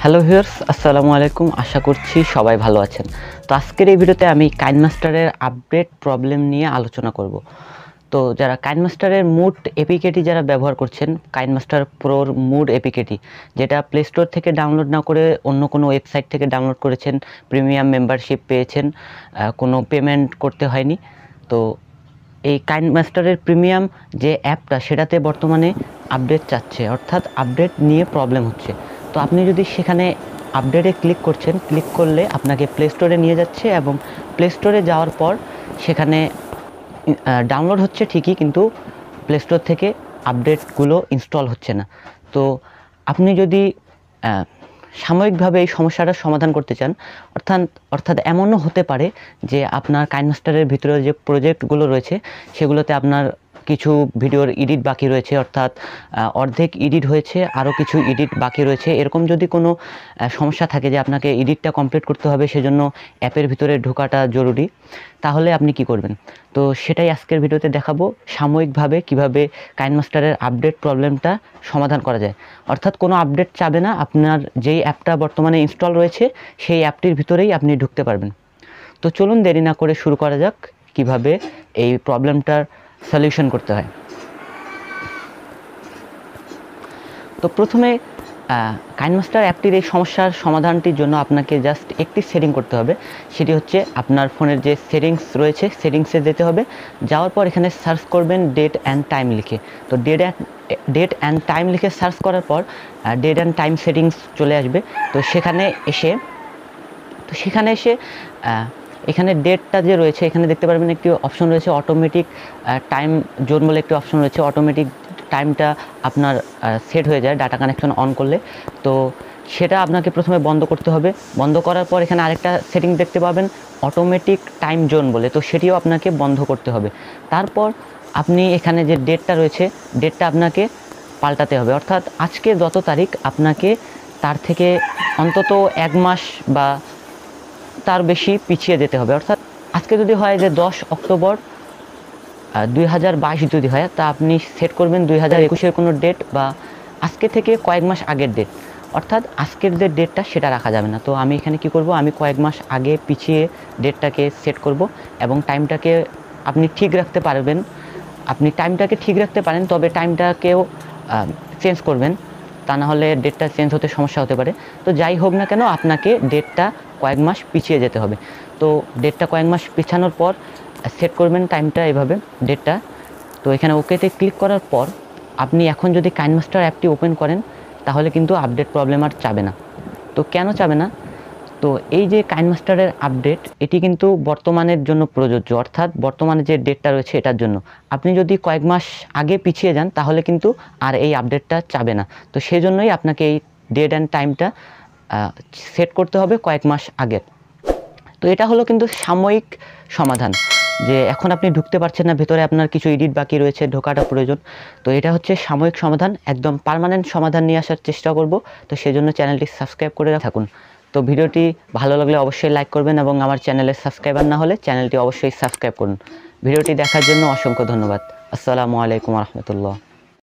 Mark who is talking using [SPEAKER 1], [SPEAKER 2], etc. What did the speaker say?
[SPEAKER 1] Hello viewers, আসসালামু আলাইকুম। আশা করছি সবাই ভালো আছেন। তো আজকের এই ভিডিওতে আমি কাইনমাস্টারের আপডেট প্রবলেম নিয়ে আলোচনা করব। তো যারা কাইনমাস্টারের মুড এপিকেটি যারা ব্যবহার করছেন, কাইনমাস্টার প্রোর মুড এপিকেটি যেটা প্লে স্টোর থেকে ডাউনলোড না করে অন্য কোনো ওয়েবসাইট থেকে ডাউনলোড করেছেন, প্রিমিয়াম মেম্বারশিপ পেয়েছেন, কোনো পেমেন্ট করতে হয়নি। তো এই কাইনমাস্টারের প্রিমিয়াম যে অ্যাপটা সেটাতে বর্তমানে আপডেট চাচ্ছে, অর্থাৎ আপডেট নিয়ে প্রবলেম হচ্ছে। তো আপনি যদি সেখানে আপডেটে ক্লিক করছেন, ক্লিক করলে আপনাকে প্লে স্টোরে নিয়ে যাচ্ছে এবং প্লে স্টোরে যাওয়ার পর সেখানে ডাউনলোড হচ্ছে ঠিকই, কিন্তু প্লে স্টোর থেকে আপডেটগুলো ইনস্টল হচ্ছে না। তো আপনি যদি সাময়িকভাবে এই সমস্যাটার সমাধান করতে চান, অর্থাৎ এমনও হতে পারে যে আপনার কাইনমাস্টারের ভিতরে যে প্রজেক্টগুলো রয়েছে সেগুলোতে আপনার কিছু ভিডিওর এডিট বাকি রয়েছে, অর্থাৎ অর্ধেক এডিট হয়েছে, আরও কিছু এডিট বাকি রয়েছে। এরকম যদি কোনো সমস্যা থাকে যে আপনাকে এডিটটা কমপ্লিট করতে হবে, সেজন্য অ্যাপের ভিতরে ঢোকাটা জরুরি, তাহলে আপনি কি করবেন? তো সেটাই আজকের ভিডিওতে দেখাবো, সাময়িকভাবে কিভাবে কাইনমাস্টারের আপডেট প্রবলেমটা সমাধান করা যায়। অর্থাৎ কোনো আপডেট চাবে না, আপনার যেই অ্যাপটা বর্তমানে ইনস্টল রয়েছে সেই অ্যাপটির ভিতরেই আপনি ঢুকতে পারবেন। তো চলুন দেরি না করে শুরু করা যাক কিভাবে এই প্রবলেমটার সলিউশন করতে হয়। তো প্রথমে কাইনমাস্টার অ্যাপটির এই সমস্যার সমাধানটির জন্য আপনাকে জাস্ট একটি সেটিং করতে হবে। সেটি হচ্ছে আপনার ফোনের যে সেটিংস রয়েছে সেটিংসে যেতে হবে। যাওয়ার পর এখানে সার্চ করবেন ডেট অ্যান্ড টাইম লিখে। তো ডেট অ্যান্ড টাইম লিখে সার্চ করার পর ডেট অ্যান্ড টাইম সেটিংস চলে আসবে। তো সেখানে এসে এখানে ডেটটা যে রয়েছে, এখানে দেখতে পারবেন একটি অপশন রয়েছে অটোমেটিক টাইম জোন বলে একটি অপশন রয়েছে। অটোমেটিক টাইমটা আপনার সেট হয়ে যায় ডাটা কানেকশন অন করলে। তো সেটা আপনাকে প্রথমে বন্ধ করতে হবে। বন্ধ করার পর এখানে আরেকটা সেটিং দেখতে পাবেন অটোমেটিক টাইম জোন বলে, তো সেটিও আপনাকে বন্ধ করতে হবে। তারপর আপনি এখানে যে ডেটটা রয়েছে, ডেটটা আপনাকে পাল্টাতে হবে, অর্থাৎ আজকে যত তারিখ আপনাকে তার থেকে অন্তত 1 মাস বা তার বেশি পিছিয়ে যেতে হবে। অর্থাৎ আজকে যদি হয় যে 10 অক্টোবর 2022 যদি হয়, তা আপনি সেট করবেন 2021-এর কোনো ডেট বা আজকে থেকে কয়েক মাস আগের ডেট, অর্থাৎ আজকের যে ডেটটা সেটা রাখা যাবে না। তো আমি এখানে কি করব, আমি কয়েক মাস আগে পিছিয়ে ডেটটাকে সেট করব এবং টাইমটাকে আপনি ঠিক রাখতে পারবেন। আপনি টাইমটাকে ঠিক রাখতে পারেন, তবে টাইমটাকেও চেঞ্জ করবেন, তা না হলে ডেটটা চেঞ্জ হতে সমস্যা হতে পারে। তো যাই হোক না কেন, আপনাকে ডেটটা কয়েক মাস পিছিয়ে যেতে হবে। তো ডেটটা কয়েক মাস পিছানোর পর সেট করবেন টাইমটা এভাবে, ডেটটা। তো এখানে ওকেতে ক্লিক করার পর আপনি এখন যদি কাইনমাস্টার অ্যাপটি ওপেন করেন তাহলে কিন্তু আপডেট প্রবলেম আর চাবে না। তো কেন চাবে না? তো এই যে কাইনমাস্টারের আপডেট, এটি কিন্তু বর্তমানের জন্য প্রযোজ্য, অর্থাৎ বর্তমানে যে ডেটটা রয়েছে এটার জন্য। আপনি যদি কয়েক মাস আগে পিছিয়ে যান তাহলে কিন্তু আর এই আপডেটটা চাবে না। তো সেই জন্যই আপনাকে এই ডেট অ্যান্ড টাইমটা সেট করতে হবে কয়েক মাস আগের। তো এটা হলো কিন্তু সাময়িক সমাধান, যে এখন আপনি ঢুকতে পারছেন না, ভেতরে আপনার কিছু এডিট বাকি রয়েছে, ঢোকাটা প্রয়োজন। তো এটা হচ্ছে সাময়িক সমাধান, একদম পার্মানেন্ট সমাধান নিয়ে আসার চেষ্টা করব। তো সেজন্য চ্যানেলটি সাবস্ক্রাইব করে থাকুন। তো ভিডিওটি ভালো লাগলে অবশ্যই লাইক করবেন এবং আমার চ্যানেলের সাবস্ক্রাইবার না হলে চ্যানেলটি অবশ্যই সাবস্ক্রাইব করুন। ভিডিওটি দেখার জন্য অসংখ্য ধন্যবাদ। আসসালামু আলাইকুম রহমতুল্লাহ।